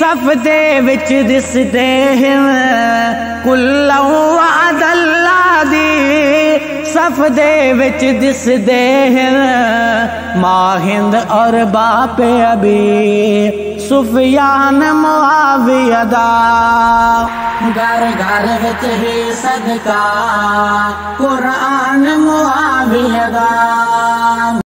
सफ दे विच दिसदे कुल्लौ अदल्ला दी, सफ दे विच दिसदे माहिंद और बापे अबी सुफियान मुआविया दा। घर घर विच ही सदका कुरान मुआविया दा।